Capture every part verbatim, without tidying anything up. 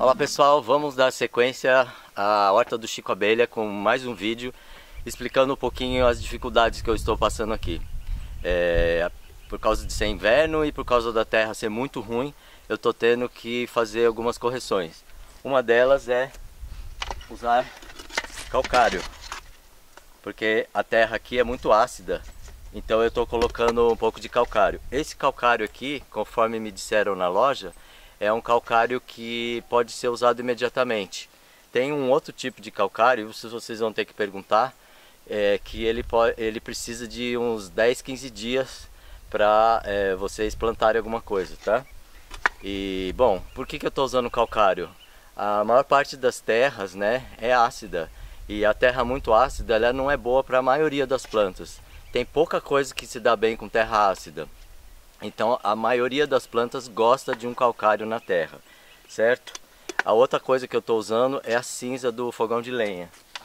Fala pessoal, vamos dar sequência à Horta do Chico Abelha com mais um vídeo explicando um pouquinho as dificuldades que eu estou passando aqui. É, por causa de ser inverno e por causa da terra ser muito ruim, eu estou tendo que fazer algumas correções. Uma delas é usar calcário, porque a terra aqui é muito ácida, então eu estou colocando um pouco de calcário. Esse calcário aqui, conforme me disseram na loja, é um calcário que pode ser usado imediatamente. Tem um outro tipo de calcário, vocês vão ter que perguntar, é, que ele, pode, ele precisa de uns dez, quinze dias para é, vocês plantarem alguma coisa, tá? E, bom, por que, que eu estou usando calcário? A maior parte das terras, né, é ácida. E a terra muito ácida, ela não é boa para a maioria das plantas. Tem pouca coisa que se dá bem com terra ácida. Então a maioria das plantas gosta de um calcário na terra, certo? A outra coisa que eu estou usando é a cinza do fogão de lenha,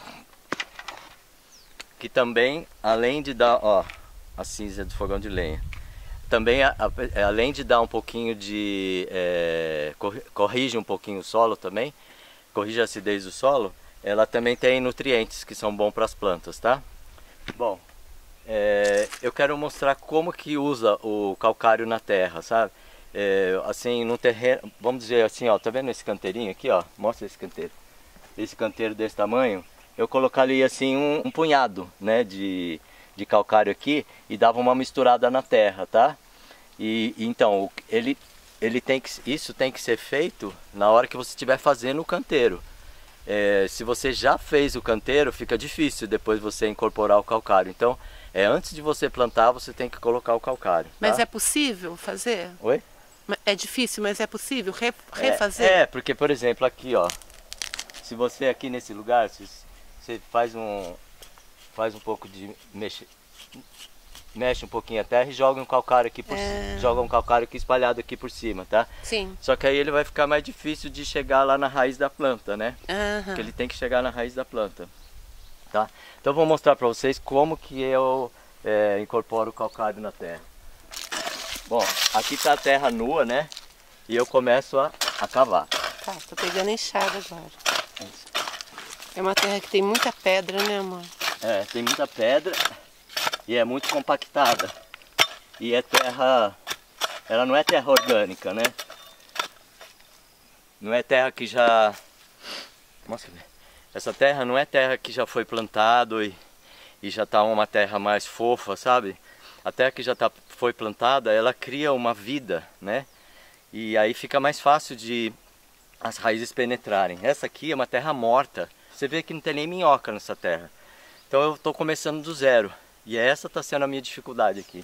que também, além de dar, ó, a cinza do fogão de lenha, também a, a, além de dar um pouquinho de, é, corrige um pouquinho o solo também, corrige a acidez do solo, ela também tem nutrientes que são bons para as plantas, tá? Bom. É, eu quero mostrar como que usa o calcário na terra, sabe? É, assim, no terreno, vamos dizer assim, ó, tá vendo esse canteirinho aqui, ó? Mostra esse canteiro. Esse canteiro desse tamanho, eu colocaria assim um, um punhado, né, de, de calcário aqui e dava uma misturada na terra, tá? E então, ele, ele tem que, isso tem que ser feito na hora que você estiver fazendo o canteiro. É, se você já fez o canteiro, fica difícil depois você incorporar o calcário. Então, é, antes de você plantar, você tem que colocar o calcário. Tá? Mas é possível fazer? Oi? É difícil, mas é possível re, refazer? É, é, porque, por exemplo, aqui, ó, se você aqui nesse lugar, se, você faz um, faz um pouco de mexe, mexe um pouquinho a terra e joga um calcário aqui por é... joga um calcário aqui espalhado aqui por cima, tá? Sim. Só que aí ele vai ficar mais difícil de chegar lá na raiz da planta, né? Uhum. Porque ele tem que chegar na raiz da planta. Tá? Então eu vou mostrar para vocês como que eu é, incorporo o calcário na terra. Bom, aqui está a terra nua, né? E eu começo a, a cavar. Tá, tô pegando enxada agora. É uma terra que tem muita pedra, né, amor? É, tem muita pedra e é muito compactada. E é terra, ela não é terra orgânica, né? Não é terra que já... Mostra aqui. Essa terra não é terra que já foi plantado e, e já está uma terra mais fofa, sabe? A terra que já tá, foi plantada, ela cria uma vida, né? E aí fica mais fácil de as raízes penetrarem. Essa aqui é uma terra morta. Você vê que não tem nem minhoca nessa terra. Então eu estou começando do zero. E essa está sendo a minha dificuldade aqui.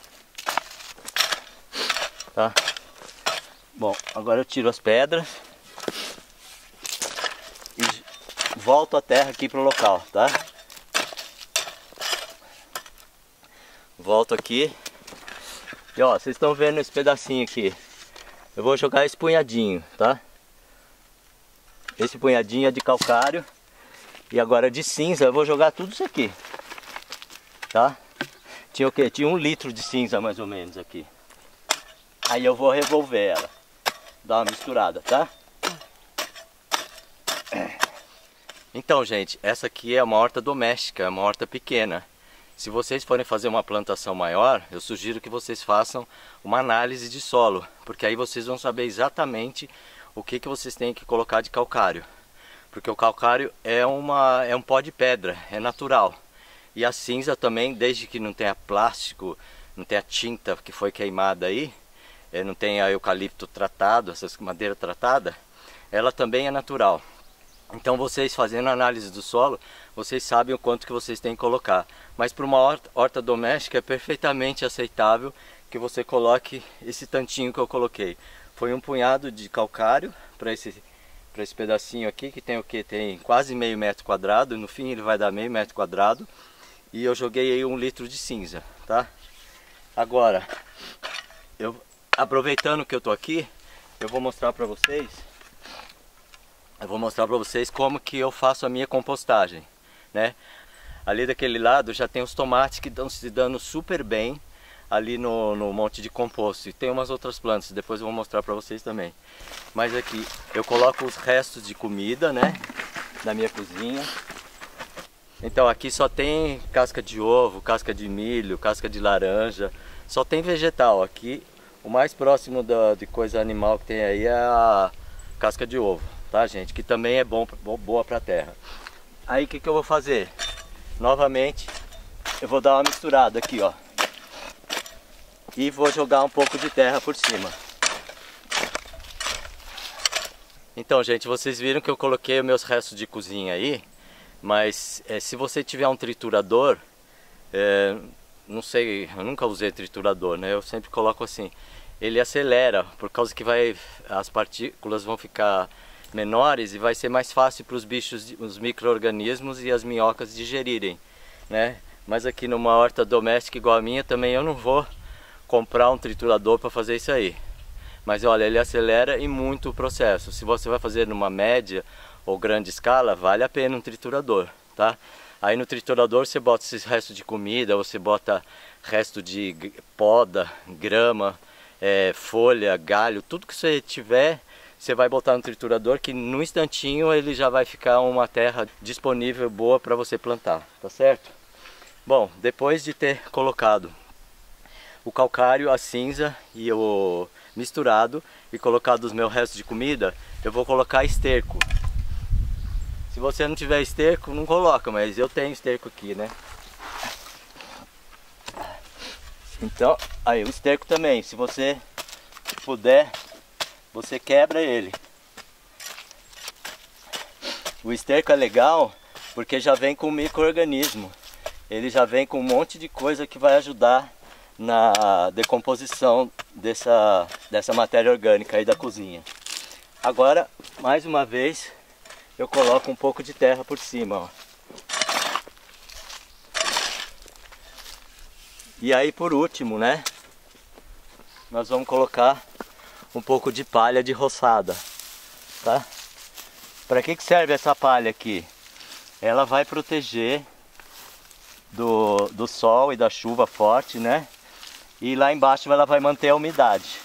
Tá? Bom, agora eu tiro as pedras. Volto a terra aqui pro local, tá? Volto aqui. E ó, vocês estão vendo esse pedacinho aqui. Eu vou jogar esse punhadinho, tá? Esse punhadinho é de calcário. E agora de cinza eu vou jogar tudo isso aqui. Tá? Tinha o quê? Tinha um litro de cinza mais ou menos aqui. Aí eu vou revolver ela. Dar uma misturada, tá? Então, gente, essa aqui é uma horta doméstica, é uma horta pequena. Se vocês forem fazer uma plantação maior, eu sugiro que vocês façam uma análise de solo, porque aí vocês vão saber exatamente o que, que vocês têm que colocar de calcário. Porque o calcário é, uma, é um pó de pedra, é natural. E a cinza também, desde que não tenha plástico, não tenha tinta que foi queimada aí, não tenha eucalipto tratado, essas madeira tratada, ela também é natural. Então vocês fazendo a análise do solo, vocês sabem o quanto que vocês têm que colocar. Mas para uma horta, horta doméstica é perfeitamente aceitável que você coloque esse tantinho que eu coloquei. Foi um punhado de calcário para esse, para esse pedacinho aqui, que tem o que? Tem quase meio metro quadrado, no fim ele vai dar meio metro quadrado. E eu joguei aí um litro de cinza, tá? Agora, eu, aproveitando que eu tô aqui, eu vou mostrar para vocês... Eu vou mostrar para vocês como que eu faço a minha compostagem, né? Ali daquele lado já tem os tomates que estão se dando super bem. ali no, no monte de composto. E tem umas outras plantas, depois eu vou mostrar para vocês também. Mas aqui eu coloco os restos de comida, né, na minha cozinha. Então aqui só tem casca de ovo, casca de milho, casca de laranja, só tem vegetal. Aqui o mais próximo da, de coisa animal que tem aí é a casca de ovo, tá, gente? Que também é bom, boa para a terra. Aí o que, que eu vou fazer? Novamente eu vou dar uma misturada aqui, ó. E vou jogar um pouco de terra por cima. Então, gente, vocês viram que eu coloquei os meus restos de cozinha aí. Mas é, se você tiver um triturador, é, não sei, eu nunca usei triturador, né? Eu sempre coloco assim, ele acelera, por causa que vai, as partículas vão ficar menores e vai ser mais fácil para os bichos, os micro-organismos e as minhocas digerirem, né? Mas aqui numa horta doméstica igual a minha também eu não vou comprar um triturador para fazer isso aí. Mas olha, ele acelera e muito o processo. Se você vai fazer numa média ou grande escala, vale a pena um triturador, tá? Aí no triturador você bota esses restos de comida, você bota resto de poda, grama, é, folha, galho, tudo que você tiver, você vai botar no triturador, que no instantinho ele já vai ficar uma terra disponível, boa para você plantar, tá certo? Bom, depois de ter colocado o calcário, a cinza e o misturado e colocado os meus restos de comida, eu vou colocar esterco. Se você não tiver esterco, não coloca, mas eu tenho esterco aqui, né? Então, aí o esterco também, se você puder, você quebra ele. O esterco é legal porque já vem com micro-organismo. Ele já vem com um monte de coisa que vai ajudar na decomposição dessa, dessa matéria orgânica aí da cozinha. Agora, mais uma vez, eu coloco um pouco de terra por cima, ó. E aí por último, né, nós vamos colocar um pouco de palha de roçada, tá? Para que que serve essa palha aqui? Ela vai proteger do, do sol e da chuva forte, né? E lá embaixo ela vai manter a umidade,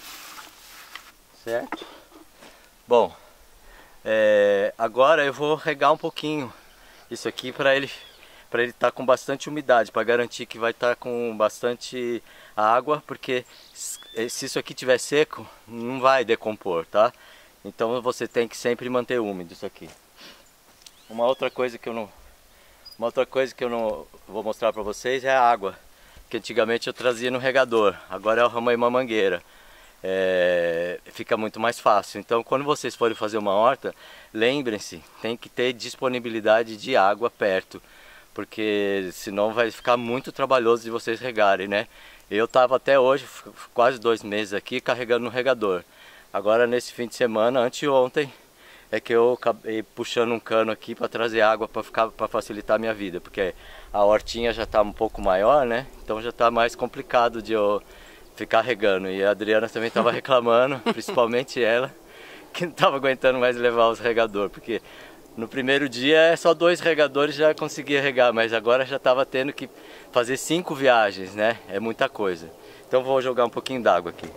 certo? Bom, É, agora eu vou regar um pouquinho isso aqui para ele para ele estar com bastante umidade, para garantir que vai estar com bastante água, porque se isso aqui tiver seco, não vai decompor, tá? Então você tem que sempre manter úmido isso aqui. Uma outra coisa que eu não uma outra coisa que eu não vou mostrar para vocês é a água, que antigamente eu trazia no regador, agora eu arrumei uma mangueira. É, fica muito mais fácil. Então quando vocês forem fazer uma horta, lembrem-se, tem que ter disponibilidade de água perto, porque senão vai ficar muito trabalhoso de vocês regarem, né? Eu estava até hoje, quase dois meses aqui, carregando no regador. Agora nesse fim de semana, anteontem, é que eu acabei puxando um cano aqui para trazer água para ficar, para facilitar a minha vida, porque a hortinha já está um pouco maior, né? Então já está mais complicado de eu ficar regando. E a Adriana também estava reclamando, principalmente ela, que não estava aguentando mais levar os regadores, porque no primeiro dia é só dois regadores já conseguia regar, mas agora já estava tendo que fazer cinco viagens, né? É muita coisa. Então vou jogar um pouquinho d'água aqui.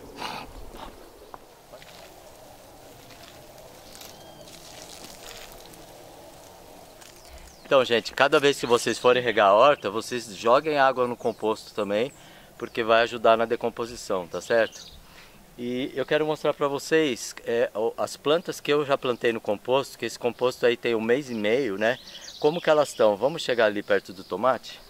Então, gente, cada vez que vocês forem regar a horta, vocês joguem água no composto também, porque vai ajudar na decomposição, tá certo? E eu quero mostrar para vocês é, as plantas que eu já plantei no composto, que esse composto aí tem um mês e meio, né? Como que elas estão? Vamos chegar ali perto do tomate?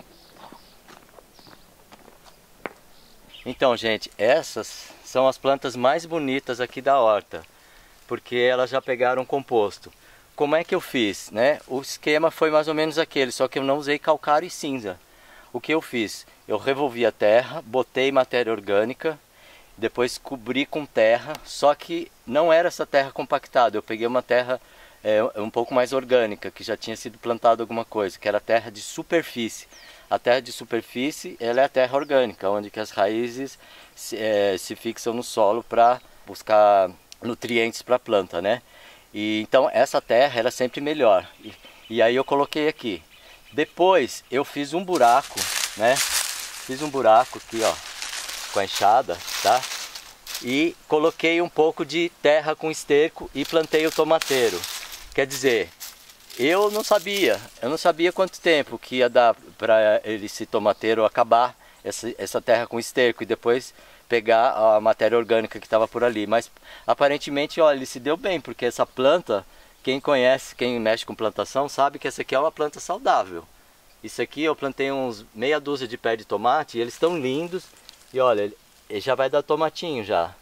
Então, gente, essas são as plantas mais bonitas aqui da horta, porque elas já pegaram composto. Como é que eu fiz, né? O esquema foi mais ou menos aquele, só que eu não usei calcário e cinza. O que eu fiz? Eu revolvi a terra, botei matéria orgânica, depois cobri com terra, só que não era essa terra compactada, eu peguei uma terra é, um pouco mais orgânica, que já tinha sido plantada alguma coisa, que era terra de superfície. A terra de superfície, ela é a terra orgânica, onde que as raízes se, é, se fixam no solo para buscar nutrientes para a planta, né? E, então essa terra era sempre melhor, e, e aí eu coloquei aqui. Depois eu fiz um buraco, né? fiz um buraco aqui, ó, com a enxada, tá? E coloquei um pouco de terra com esterco e plantei o tomateiro. Quer dizer, eu não sabia, eu não sabia quanto tempo que ia dar para esse tomateiro acabar, essa, essa terra com esterco, e depois pegar a matéria orgânica que estava por ali. Mas aparentemente, olha, ele se deu bem, porque essa planta, quem conhece, quem mexe com plantação, sabe que essa aqui é uma planta saudável. Isso aqui eu plantei uns meia dúzia de pés de tomate e eles estão lindos. E olha, ele já vai dar tomatinho já.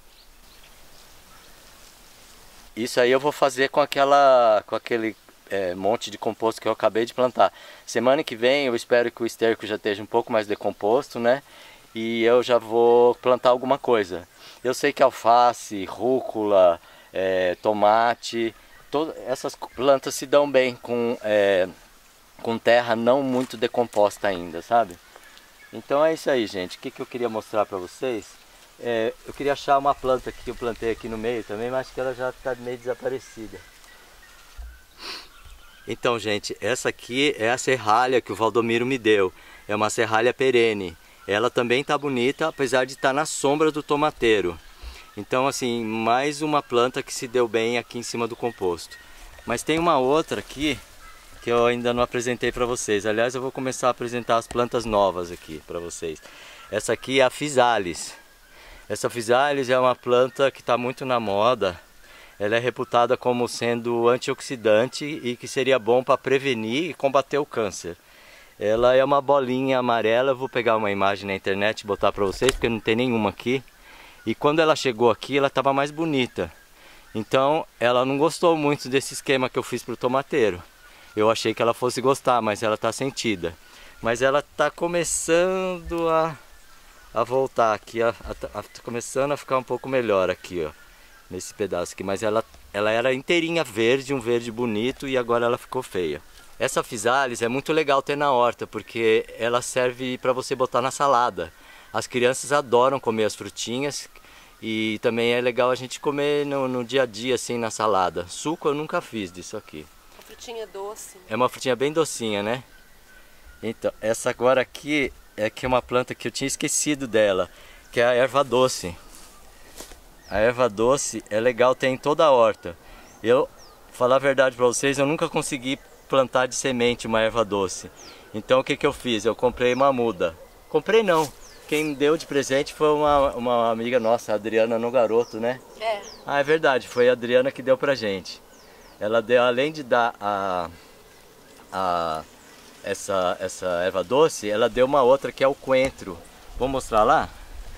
Isso aí eu vou fazer com aquela, com aquele é, monte de composto que eu acabei de plantar. Semana que vem eu espero que o esterco já esteja um pouco mais decomposto, né? E eu já vou plantar alguma coisa. Eu sei que alface, rúcula, é, tomate, todas essas plantas se dão bem com, é, com terra não muito decomposta ainda, sabe? Então é isso aí, gente. O que, que eu queria mostrar para vocês? É, eu queria achar uma planta que eu plantei aqui no meio também, mas acho que ela já está meio desaparecida. Então, gente, essa aqui é a serralha que o Valdomiro me deu. É uma serralha perene. Ela também está bonita, apesar de estar na sombra do tomateiro. Então, assim, mais uma planta que se deu bem aqui em cima do composto. Mas tem uma outra aqui que eu ainda não apresentei para vocês. Aliás, eu vou começar a apresentar as plantas novas aqui para vocês. Essa aqui é a Physalis. Essa Physalis é uma planta que está muito na moda. Ela é reputada como sendo antioxidante e que seria bom para prevenir e combater o câncer. Ela é uma bolinha amarela. Eu vou pegar uma imagem na internet e botar para vocês, porque não tem nenhuma aqui. E quando ela chegou aqui, ela estava mais bonita. Então, ela não gostou muito desse esquema que eu fiz para o tomateiro. Eu achei que ela fosse gostar, mas ela está sentida. Mas ela está começando a, a voltar aqui, a, a, a, começando a ficar um pouco melhor aqui, ó, nesse pedaço aqui. Mas ela, ela era inteirinha verde, um verde bonito, e agora ela ficou feia. Essa Physalis é muito legal ter na horta, porque ela serve para você botar na salada. As crianças adoram comer as frutinhas e também é legal a gente comer no, no dia a dia, assim, na salada. Suco eu nunca fiz disso aqui. Uma frutinha doce. É uma frutinha bem docinha, né? Então, essa agora aqui é que é uma planta que eu tinha esquecido dela, que é a erva doce. A erva doce é legal ter em toda a horta. Eu, falar a verdade para vocês, eu nunca consegui plantar de semente uma erva doce. Então o que que eu fiz? Eu comprei uma muda. Comprei não. Quem deu de presente foi uma, uma amiga nossa, a Adriana Nogaroto, né? É. Ah, é verdade, foi a Adriana que deu pra gente. Ela deu, além de dar a, a, essa, essa erva doce, ela deu uma outra que é o coentro. Vou mostrar lá?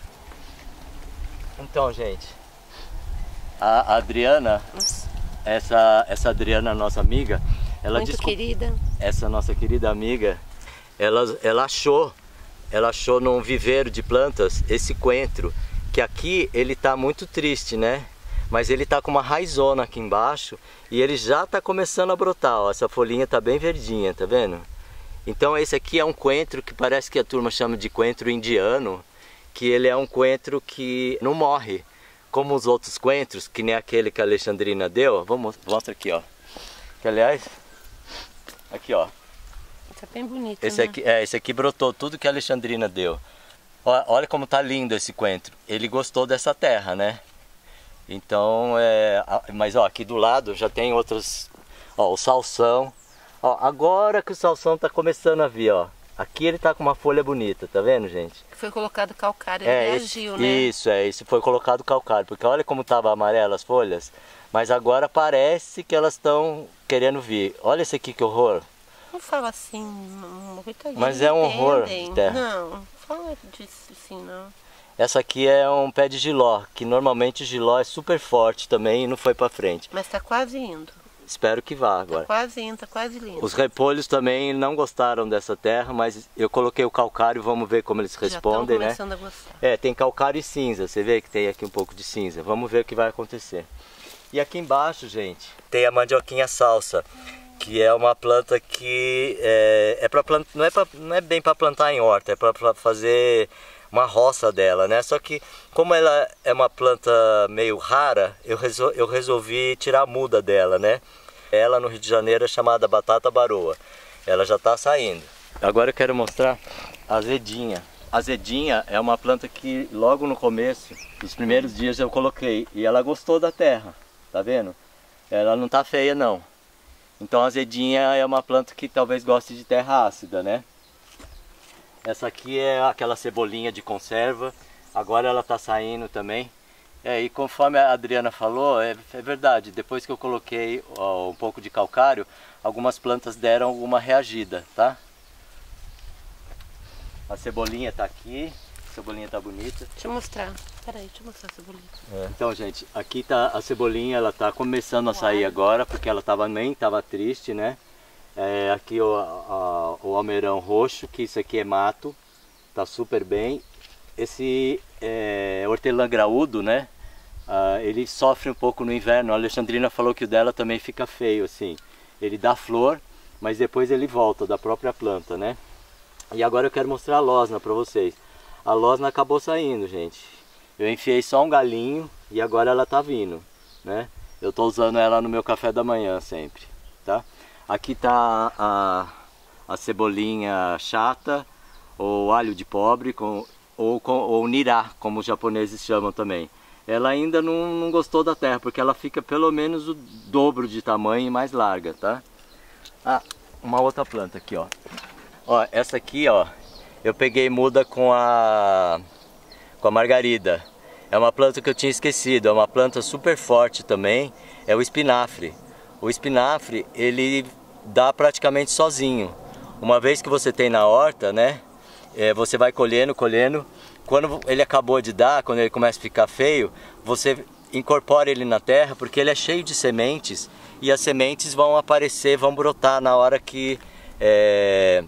Então, gente, a Adriana, essa, essa Adriana, nossa amiga, ela muito disse, querida. Essa nossa querida amiga, ela, ela achou, ela achou num viveiro de plantas esse coentro, que aqui ele tá muito triste, né? Mas ele tá com uma raizona aqui embaixo e ele já tá começando a brotar, ó. Essa folhinha tá bem verdinha, tá vendo? Então esse aqui é um coentro que parece que a turma chama de coentro indiano, que ele é um coentro que não morre, como os outros coentros, que nem aquele que a Alexandrina deu. Vamos, mostra aqui, ó. Que aliás, aqui, ó. Tá bem bonito, Esse né? aqui, é, esse aqui brotou tudo que a Alexandrina deu. Ó, olha como tá lindo esse coentro. Ele gostou dessa terra, né? Então, é, mas ó, aqui do lado já tem outros, ó, o salsão. Ó, agora que o salsão tá começando a vir, ó. Aqui ele tá com uma folha bonita, tá vendo, gente? Foi colocado calcário, é, ele esse, reagiu, né? Isso, é, isso foi colocado calcário, porque olha como tava amarela as folhas, mas agora parece que elas estão querendo vir. Olha esse aqui, que horror. Não fala assim, não, coitadinho, mas é um horror de terra. Não, fala disso assim, não. Essa aqui é um pé de jiló, que normalmente o jiló é super forte também e não foi pra frente. Mas tá quase indo. Espero que vá agora. Tá quase indo, tá quase lindo. Os repolhos também não gostaram dessa terra, mas eu coloquei o calcário, vamos ver como eles respondem, né? Já estão começando a gostar. É, tem calcário e cinza, você vê que tem aqui um pouco de cinza. Vamos ver o que vai acontecer. E aqui embaixo, gente, tem a mandioquinha salsa, que é uma planta que é, é para plant... não, é pra... não é bem para plantar em horta, é para fazer uma roça dela, né? Só que como ela é uma planta meio rara, eu, resol... eu resolvi tirar a muda dela, né? Ela no Rio de Janeiro é chamada batata baroa. Ela já está saindo. Agora eu quero mostrar a azedinha. azedinha é uma planta que logo no começo, nos primeiros dias eu coloquei e ela gostou da terra, tá vendo? Ela não tá feia não. Então a azedinha é uma planta que talvez goste de terra ácida, né? Essa aqui é aquela cebolinha de conserva, agora ela tá saindo também. É, e conforme a Adriana falou, é, é verdade, depois que eu coloquei ó, um pouco de calcário, algumas plantas deram alguma reagida, tá? A cebolinha tá aqui, a cebolinha tá bonita. Deixa eu mostrar, peraí, deixa eu mostrar a cebolinha. É. Então, gente, aqui tá a cebolinha, ela tá começando a sair agora, porque ela tava, nem tava triste, né? É, aqui o, a, o almeirão roxo, que isso aqui é mato, tá super bem. Esse é, hortelã graúdo, né? Ah, ele sofre um pouco no inverno. A Alexandrina falou que o dela também fica feio, assim. Ele dá flor, mas depois ele volta da própria planta, né? E agora eu quero mostrar a losna para vocês. A losna acabou saindo, gente. Eu enfiei só um galinho e agora ela tá vindo, né? Eu tô usando ela no meu café da manhã sempre, tá? Aqui tá a, a cebolinha chata, ou alho de pobre, com, ou, com, ou nirá, como os japoneses chamam também. Ela ainda não, não gostou da terra, porque ela fica pelo menos o dobro de tamanho e mais larga, tá? Ah, uma outra planta aqui, ó. Ó, essa aqui, ó, eu peguei muda com a, com a margarida. É uma planta que eu tinha esquecido, é uma planta super forte também, é o espinafre. O espinafre, ele dá praticamente sozinho. Uma vez que você tem na horta, né, é, você vai colhendo, colhendo. Quando ele acabou de dar, quando ele começa a ficar feio, você incorpora ele na terra, porque ele é cheio de sementes, e as sementes vão aparecer, vão brotar na hora que... É,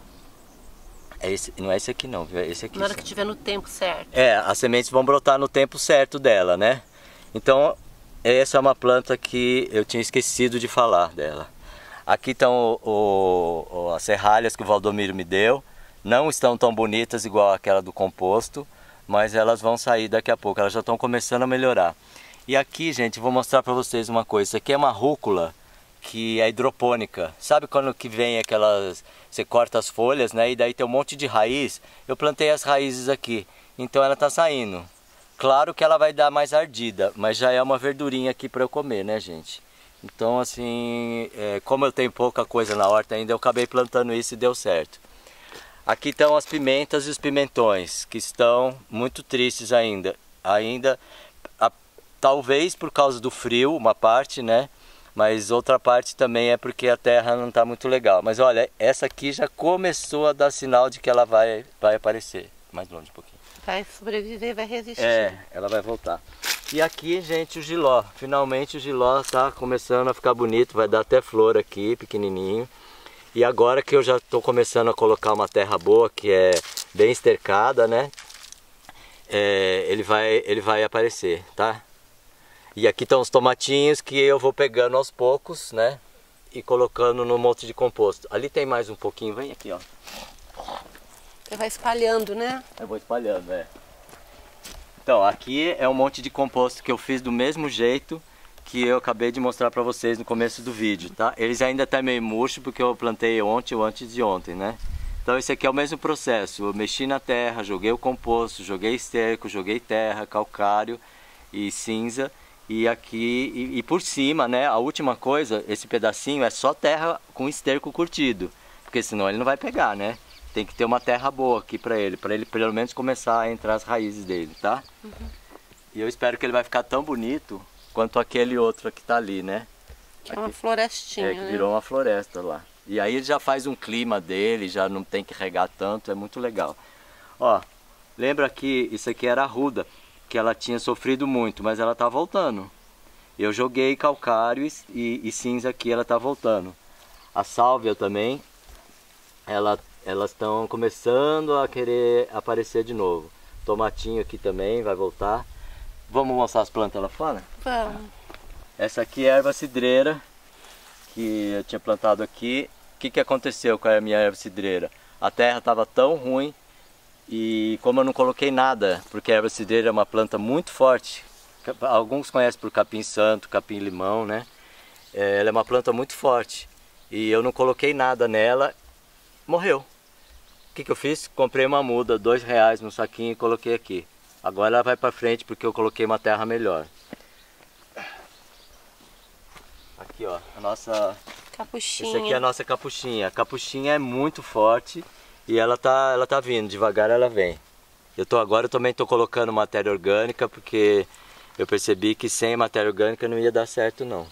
é esse, não é esse aqui não, é esse aqui. Na hora que estiver no tempo certo. É, as sementes vão brotar no tempo certo dela, né? Então, essa é uma planta que eu tinha esquecido de falar dela. Aqui estão o, o, as serralhas que o Valdomiro me deu. Não estão tão bonitas igual aquela do composto, mas elas vão sair daqui a pouco, elas já estão começando a melhorar. E aqui, gente, vou mostrar para vocês uma coisa. Isso aqui é uma rúcula que é hidropônica. Sabe quando que vem aquelas... Você corta as folhas, né? E daí tem um monte de raiz. Eu plantei as raízes aqui. Então ela tá saindo. Claro que ela vai dar mais ardida, mas já é uma verdurinha aqui para eu comer, né, gente? Então, assim, é, como eu tenho pouca coisa na horta ainda, eu acabei plantando isso e deu certo. Aqui estão as pimentas e os pimentões, que estão muito tristes ainda. Ainda, a, talvez por causa do frio, uma parte, né? Mas outra parte também é porque a terra não está muito legal. Mas olha, essa aqui já começou a dar sinal de que ela vai, vai aparecer. Mais longe um pouquinho. Vai sobreviver, vai resistir. É, ela vai voltar. E aqui, gente, o giló. Finalmente o giló está começando a ficar bonito. Vai dar até flor aqui, pequenininho. E agora que eu já estou começando a colocar uma terra boa, que é bem estercada, né? É, ele, vai, ele vai aparecer, tá? E aqui estão os tomatinhos que eu vou pegando aos poucos, né? E colocando no monte de composto. Ali tem mais um pouquinho, vem aqui, ó. Você vai espalhando, né? Eu vou espalhando, é. Então, aqui é um monte de composto que eu fiz do mesmo jeito que eu acabei de mostrar pra vocês no começo do vídeo, tá? Eles ainda estão meio murchos porque eu plantei ontem ou antes de ontem, né? Então esse aqui é o mesmo processo. Eu mexi na terra, joguei o composto, joguei esterco, joguei terra, calcário e cinza. E aqui, e, e por cima, né, a última coisa, esse pedacinho é só terra com esterco curtido, porque senão ele não vai pegar, né? Tem que ter uma terra boa aqui pra ele, pra ele pelo menos começar a entrar as raízes dele, tá? Uhum. E eu espero que ele vai ficar tão bonito quanto aquele outro que tá ali, né? Que aqui. É uma florestinha, É, que virou né? uma floresta lá. E aí ele já faz um clima dele, já não tem que regar tanto, é muito legal. Ó, lembra que isso aqui era arruda, que ela tinha sofrido muito, mas ela tá voltando. Eu joguei calcário e, e, e cinza aqui, ela tá voltando. A sálvia também, ela, elas estão começando a querer aparecer de novo. Tomatinho aqui também vai voltar. Vamos mostrar as plantas lá fora? Vamos. Essa aqui é a erva cidreira, que eu tinha plantado aqui. O que, que aconteceu com a minha erva cidreira? A terra estava tão ruim, e como eu não coloquei nada, porque a erva cidreira é uma planta muito forte, alguns conhecem por capim santo, capim limão, né? É, ela é uma planta muito forte, e eu não coloquei nada nela, morreu. O que, que eu fiz? Comprei uma muda, dois reais no saquinho e coloquei aqui. Agora ela vai para frente porque eu coloquei uma terra melhor. Aqui ó, a nossa... Capuchinha. Essa aqui é a nossa capuchinha. A capuchinha é muito forte e ela tá, ela tá vindo, devagar ela vem. Eu tô, agora eu também tô colocando matéria orgânica porque eu percebi que sem matéria orgânica não ia dar certo não.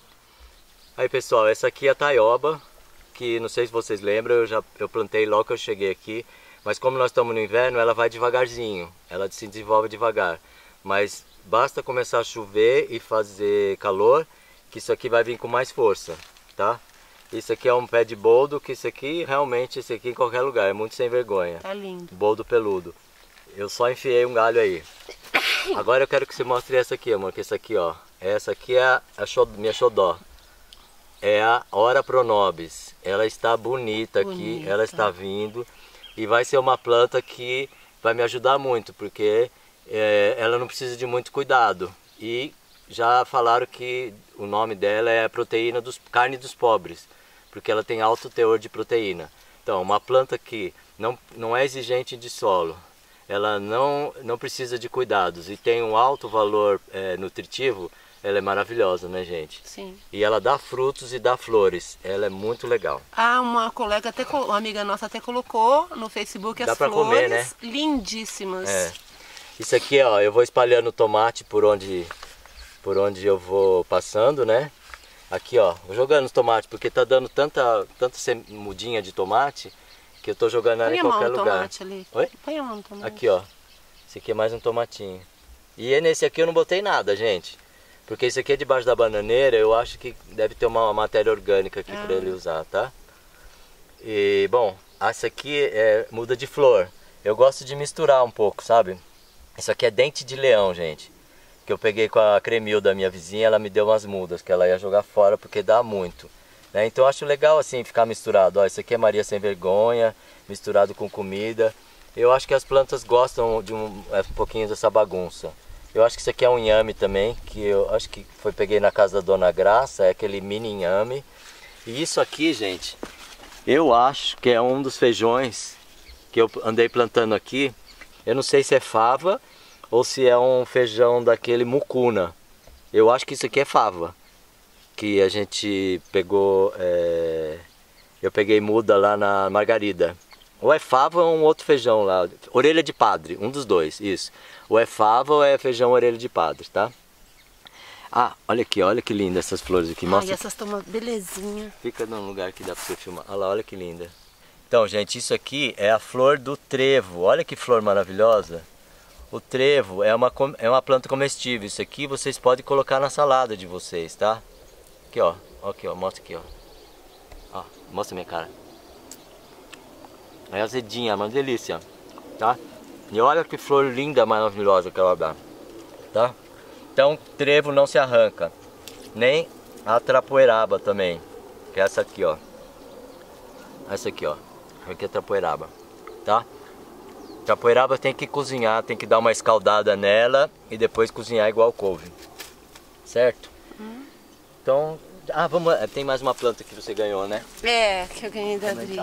Aí pessoal, essa aqui é a taioba, que não sei se vocês lembram, eu já eu plantei logo que eu cheguei aqui, mas como nós estamos no inverno, ela vai devagarzinho, ela se desenvolve devagar. Mas basta começar a chover e fazer calor, que isso aqui vai vir com mais força, tá? Isso aqui é um pé de boldo, que isso aqui realmente, esse aqui em qualquer lugar, é muito sem vergonha. Tá lindo. Boldo peludo. Eu só enfiei um galho aí. Agora eu quero que você mostre essa aqui, amor, que essa aqui, ó. Essa aqui é a, a xodó, minha xodó. É a Ora Pronobis. Ela está bonita, bonita aqui, ela está vindo. E vai ser uma planta que vai me ajudar muito, porque é, ela não precisa de muito cuidado. E já falaram que o nome dela é proteína dos, carne dos pobres, porque ela tem alto teor de proteína. Então, uma planta que não, não é exigente de solo, ela não, não precisa de cuidados e tem um alto valor é, nutritivo, ela é maravilhosa, né, gente? Sim. E ela dá frutos e dá flores, ela é muito legal. Ah, uma colega, até, uma amiga nossa até colocou no Facebook dá as pra flores comer, né? Lindíssimas. É. Isso aqui, ó, eu vou espalhando tomate por onde, por onde eu vou passando, né? Aqui, ó, vou jogando os tomates, porque tá dando tanta, tanta mudinha de tomate que eu tô jogando ela em qualquer lugar. Tomate ali. Oi? Põe a mão no tomate. Aqui, ó. Esse aqui é mais um tomatinho. E nesse aqui eu não botei nada, gente. Porque esse aqui é debaixo da bananeira, eu acho que deve ter uma matéria orgânica aqui ah. para ele usar, tá? E, bom, essa aqui é muda de flor. Eu gosto de misturar um pouco, sabe? Isso aqui é dente de leão, gente. Que eu peguei com a Cremil da minha vizinha, ela me deu umas mudas, que ela ia jogar fora porque dá muito. Né? Então eu acho legal assim, ficar misturado. Ó, isso aqui é Maria Sem Vergonha, misturado com comida. Eu acho que as plantas gostam de um, um pouquinho dessa bagunça. Eu acho que isso aqui é um inhame também, que eu acho que foi peguei na casa da Dona Graça, é aquele mini inhame. E isso aqui, gente, eu acho que é um dos feijões que eu andei plantando aqui. Eu não sei se é fava ou se é um feijão daquele mucuna. Eu acho que isso aqui é fava, que a gente pegou, é... eu peguei muda lá na Margarida. Ou é fava ou um outro feijão lá, orelha de padre, um dos dois, isso. Ou é fava ou é feijão orelha de padre, tá? Ah, olha aqui, olha que linda essas flores aqui. Mostra. Ai, essas estão uma belezinha. Fica num lugar que dá pra você filmar. Olha lá, olha que linda. Então, gente, isso aqui é a flor do trevo. Olha que flor maravilhosa. O trevo é uma, é uma planta comestível. Isso aqui vocês podem colocar na salada de vocês, tá? Aqui, ó. Aqui, ó. Mostra aqui, ó. Ó, mostra minha cara. É azedinha, é uma delícia, tá? E olha que flor linda, maravilhosa que ela dá, tá? Então, trevo não se arranca. Nem a trapoeraba também. Que é essa aqui, ó. Essa aqui, ó. Aqui é a trapoeraba, tá? Trapoeraba tem que cozinhar, tem que dar uma escaldada nela e depois cozinhar igual couve. Certo? Hum. Então, ah, vamos, tem mais uma planta que você ganhou, né? É, que eu ganhei da Adri.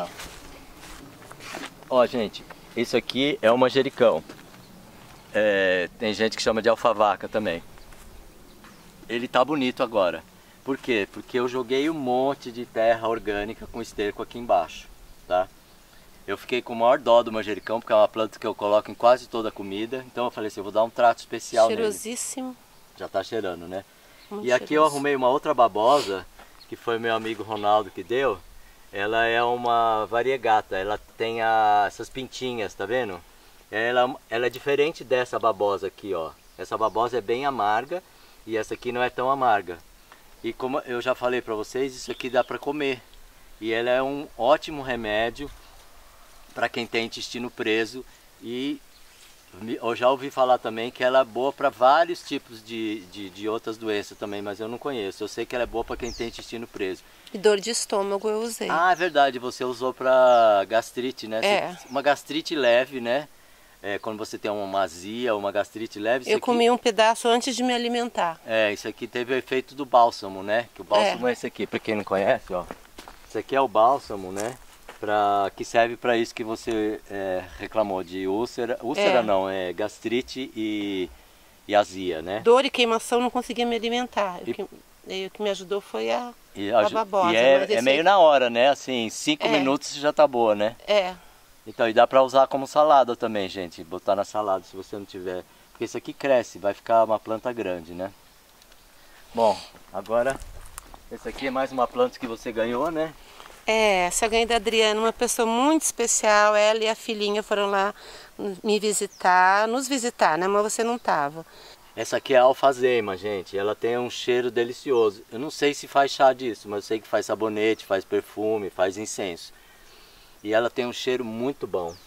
Ó, gente, isso aqui é o manjericão. É, tem gente que chama de alfavaca também. Ele tá bonito agora. Por quê? Porque eu joguei um monte de terra orgânica com esterco aqui embaixo, tá? Eu fiquei com o maior dó do manjericão, porque é uma planta que eu coloco em quase toda a comida. Então eu falei assim, eu vou dar um trato especial nele. Cheirosíssimo. Já tá cheirando, né? Muito e aqui cheiroso. Eu arrumei uma outra babosa, que foi meu amigo Ronaldo que deu. Ela é uma variegata, ela tem a, essas pintinhas, tá vendo? Ela, ela é diferente dessa babosa aqui, ó. Essa babosa é bem amarga e essa aqui não é tão amarga. E como eu já falei pra vocês, isso aqui dá pra comer. E ela é um ótimo remédio para quem tem intestino preso. E eu já ouvi falar também que ela é boa para vários tipos de, de, de outras doenças também, mas eu não conheço. Eu sei que ela é boa para quem tem intestino preso. E dor de estômago eu usei. Ah, é verdade, você usou para gastrite, né? É. Uma gastrite leve, né? É, quando você tem uma azia, uma gastrite leve... Eu aqui... comi um pedaço antes de me alimentar. É, isso aqui teve o efeito do bálsamo, né? Que o bálsamo é, é esse aqui, para quem não conhece, ó. Esse aqui é o bálsamo, né? pra, que serve para isso que você é, reclamou, de úlcera, úlcera É. não, é gastrite e, e azia, né? Dor e queimação, não conseguia me alimentar. E- O que, e o que me ajudou foi a, E, a aju- babosa. e mas é, é esse meio aí- na hora, né? Assim, cinco É. minutos já tá boa, né? É, Então, e dá pra usar como salada também, gente. Botar na salada se você não tiver. Porque isso aqui cresce, vai ficar uma planta grande, né? Bom, agora esse aqui é mais uma planta que você ganhou, né? é, essa eu ganhei da Adriana, uma pessoa muito especial. Ela e a filhinha foram lá me visitar, nos visitar, né? Mas você não tava. Essa aqui é a alfazema, gente. Ela tem um cheiro delicioso. Eu não sei se faz chá disso, mas eu sei que faz sabonete, faz perfume, faz incenso. E ela tem um cheiro muito bom.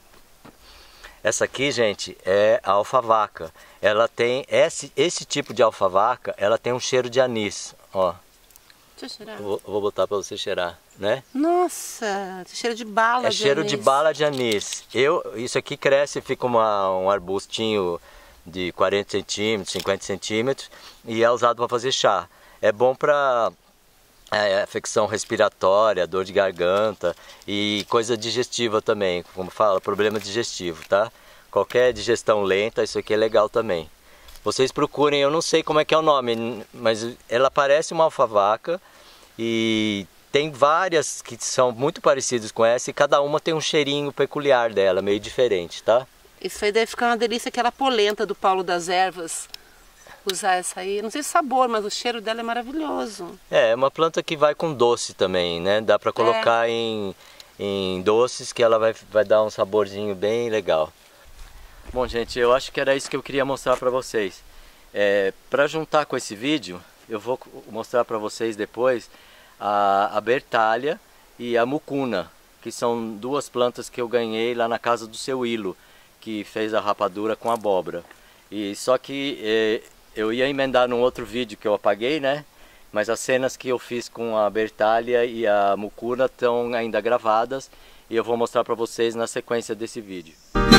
Essa aqui, gente, é a alfavaca. Ela tem esse, esse tipo de alfavaca, ela tem um cheiro de anis, ó. Deixa eu cheirar. Eu vou, eu vou botar para você cheirar, né? Nossa, cheiro de bala É de cheiro de anis. bala de anis. Eu, isso aqui cresce, fica uma, um arbustinho de quarenta centímetros, cinquenta centímetros e é usado para fazer chá. É bom para é, afecção respiratória, dor de garganta e coisa digestiva também, como fala, problema digestivo, tá? Qualquer digestão lenta, isso aqui é legal também. Vocês procurem, eu não sei como é que é o nome, mas ela parece uma alfavaca e tem várias que são muito parecidas com essa e cada uma tem um cheirinho peculiar dela, meio diferente, tá? Isso aí deve ficar uma delícia, aquela polenta do Paulo das Ervas. Usar essa aí, não sei o sabor, mas o cheiro dela é maravilhoso. É, é uma planta que vai com doce também, né? Dá pra colocar é. em, em doces que ela vai, vai dar um saborzinho bem legal. Bom, gente, eu acho que era isso que eu queria mostrar pra vocês. É, pra juntar com esse vídeo, eu vou mostrar pra vocês depois a, a Bertália e a Mucuna, que são duas plantas que eu ganhei lá na casa do seu Ilo, que fez a rapadura com abóbora. E só que eh, eu ia emendar num outro vídeo que eu apaguei, né? Mas as cenas que eu fiz com a Bertália e a Mucuna estão ainda gravadas e eu vou mostrar para vocês na sequência desse vídeo.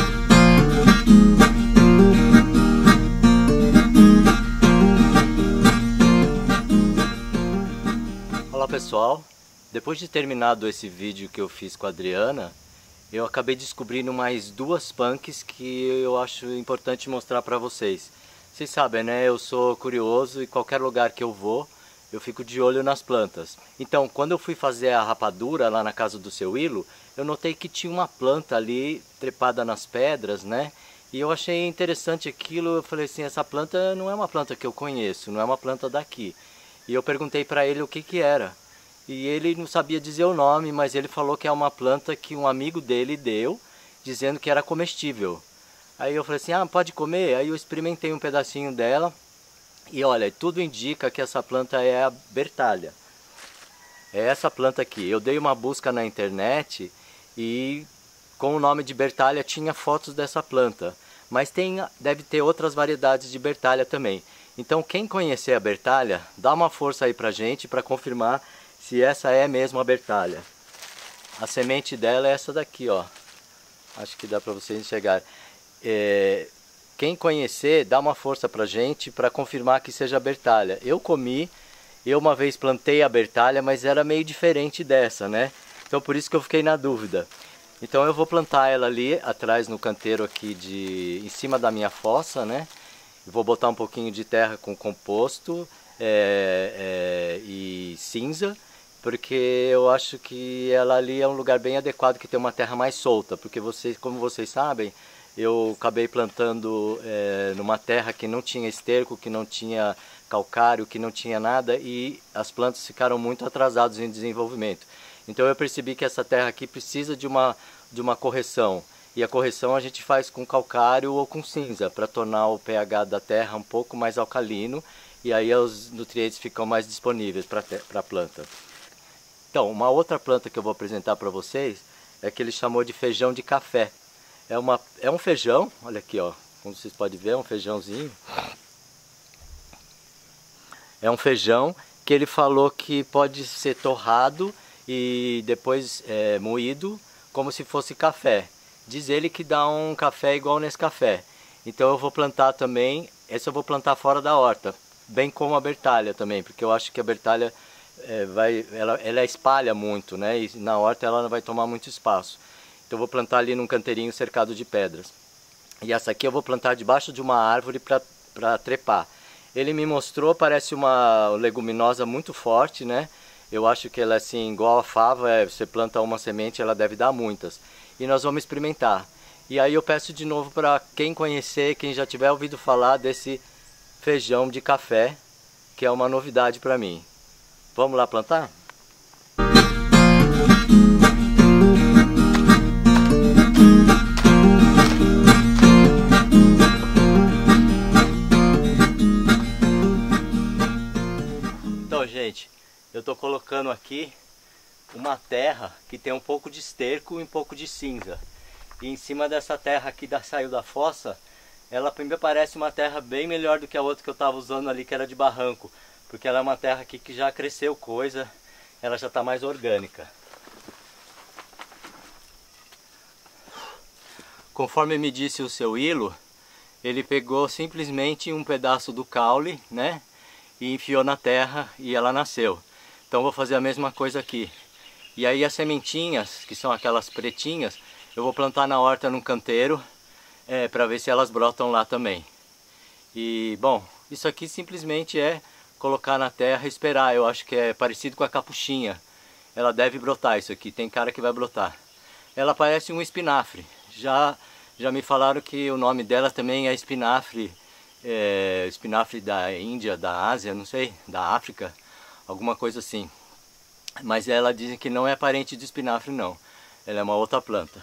Olá pessoal, depois de terminado esse vídeo que eu fiz com a Adriana, eu acabei descobrindo mais duas punks que eu acho importante mostrar para vocês. Vocês sabem, né? Eu sou curioso e qualquer lugar que eu vou, eu fico de olho nas plantas. Então, quando eu fui fazer a rapadura lá na casa do seu Ilo, eu notei que tinha uma planta ali trepada nas pedras, né? E eu achei interessante aquilo, eu falei assim, essa planta não é uma planta que eu conheço, não é uma planta daqui. E eu perguntei para ele o que que era. E ele não sabia dizer o nome, mas ele falou que é uma planta que um amigo dele deu, dizendo que era comestível. Aí eu falei assim, ah, pode comer? Aí eu experimentei um pedacinho dela e olha, tudo indica que essa planta é a Bertália. É essa planta aqui. Eu dei uma busca na internet e com o nome de Bertália tinha fotos dessa planta. Mas tem, deve ter outras variedades de Bertália também. Então quem conhecer a Bertália, dá uma força aí pra gente para confirmar se essa é mesmo a Bertália. A semente dela é essa daqui, ó. Acho que dá para vocês enxergar. É, quem conhecer, dá uma força pra gente para confirmar que seja a Bertália. Eu comi, eu uma vez plantei a Bertália, mas era meio diferente dessa, né? Então por isso que eu fiquei na dúvida. Então eu vou plantar ela ali atrás no canteiro aqui de, em cima da minha fossa, né? Vou botar um pouquinho de terra com composto é, é, e cinza, porque eu acho que ela ali é um lugar bem adequado, que tem uma terra mais solta, porque vocês, como vocês sabem, eu acabei plantando é, numa terra que não tinha esterco, que não tinha calcário, que não tinha nada, e as plantas ficaram muito atrasadas em desenvolvimento. Então eu percebi que essa terra aqui precisa de uma, de uma correção, e a correção a gente faz com calcário ou com cinza, para tornar o pH da terra um pouco mais alcalino, e aí os nutrientes ficam mais disponíveis para a planta. Então, uma outra planta que eu vou apresentar para vocês é que ele chamou de feijão de café. É, uma, é um feijão, olha aqui, ó, como vocês podem ver, é um feijãozinho. É um feijão que ele falou que pode ser torrado e depois é, moído como se fosse café. Diz ele que dá um café igual nesse café. Então eu vou plantar também, esse eu vou plantar fora da horta, bem como a Bertália também, porque eu acho que a Bertália é, vai, ela, ela espalha muito, né? E na horta ela não vai tomar muito espaço. Então eu vou plantar ali num canteirinho cercado de pedras. E essa aqui eu vou plantar debaixo de uma árvore para trepar. Ele me mostrou, parece uma leguminosa muito forte, né? Eu acho que ela é assim, igual a fava, é, você planta uma semente, ela deve dar muitas. E nós vamos experimentar. E aí eu peço de novo para quem conhecer, quem já tiver ouvido falar desse feijão de café, que é uma novidade para mim. Vamos lá plantar? Então, gente, eu estou colocando aqui uma terra que tem um pouco de esterco e um pouco de cinza. E em cima dessa terra aqui da saiu da fossa, ela me parece uma terra bem melhor do que a outra que eu estava usando ali, que era de barranco. Porque ela é uma terra aqui que já cresceu coisa, ela já está mais orgânica. Conforme me disse o seu Ilo, ele pegou simplesmente um pedaço do caule, né? E enfiou na terra e ela nasceu. Então vou fazer a mesma coisa aqui. E aí as sementinhas, que são aquelas pretinhas, eu vou plantar na horta num canteiro, é, para ver se elas brotam lá também. E bom, isso aqui simplesmente é colocar na terra e esperar. Eu acho que é parecido com a capuchinha. Ela deve brotar isso aqui, tem cara que vai brotar. Ela parece um espinafre. Já, já me falaram que o nome dela também é espinafre, é, espinafre da Índia, da Ásia, não sei, da África, alguma coisa assim. Mas ela dizem que não é parente de espinafre não, ela é uma outra planta.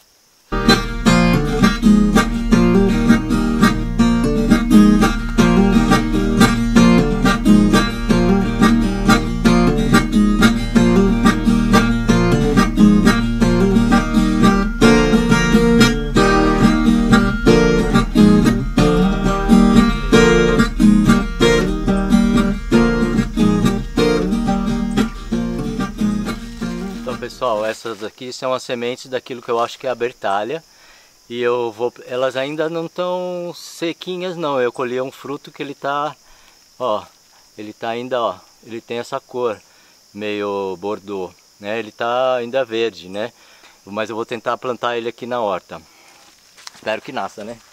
Pessoal, essas aqui são as sementes daquilo que eu acho que é a bertalha. E eu vou, elas ainda não estão sequinhas não. Eu colhi um fruto que ele tá, ó, ele tá ainda, ó, ele tem essa cor meio bordô, né? Ele tá ainda verde, né? Mas eu vou tentar plantar ele aqui na horta. Espero que nasça, né?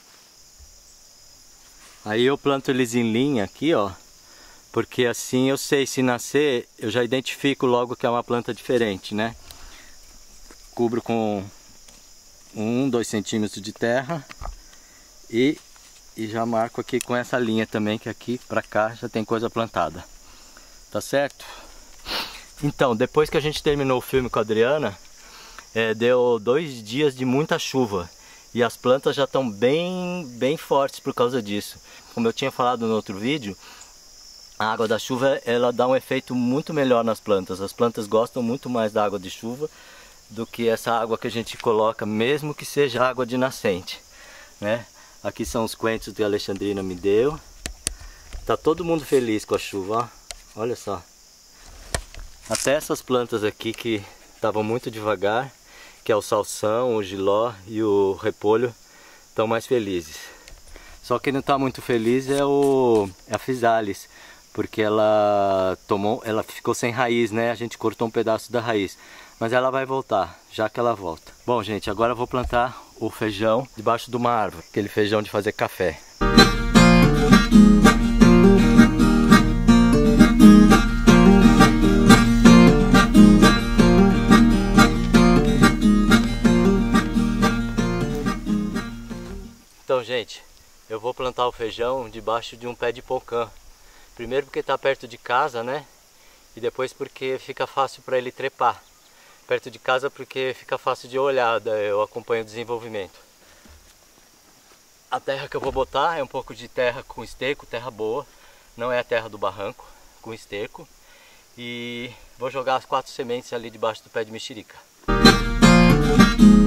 Aí eu planto eles em linha aqui, ó. Porque assim eu sei, se nascer, eu já identifico logo que é uma planta diferente, né? Cubro com um, dois centímetros de terra e, e já marco aqui com essa linha também, que aqui pra cá já tem coisa plantada. Tá certo? Então, depois que a gente terminou o filme com a Adriana, é, deu dois dias de muita chuva. E as plantas já estão bem, bem fortes por causa disso. Como eu tinha falado no outro vídeo, a água da chuva ela dá um efeito muito melhor nas plantas. As plantas gostam muito mais da água de chuva do que essa água que a gente coloca, mesmo que seja água de nascente, né? Aqui são os coentros que a Alexandrina me deu. Tá todo mundo feliz com a chuva, ó. Olha só. Até essas plantas aqui que estavam muito devagar, que é o salsão, o giló e o repolho, estão mais felizes. Só que não está muito feliz é, o, é a physalis, porque ela tomou, ela ficou sem raiz, né? A gente cortou um pedaço da raiz, mas ela vai voltar, já que ela volta. Bom, gente, agora eu vou plantar o feijão debaixo de uma árvore, aquele feijão de fazer café. Então, gente, eu vou plantar o feijão debaixo de um pé de pocã. Primeiro porque está perto de casa, né? E depois porque fica fácil para ele trepar. Perto de casa porque fica fácil de olhar, eu acompanho o desenvolvimento. A terra que eu vou botar é um pouco de terra com esterco, terra boa. Não é a terra do barranco, com esterco. E vou jogar as quatro sementes ali debaixo do pé de mexerica.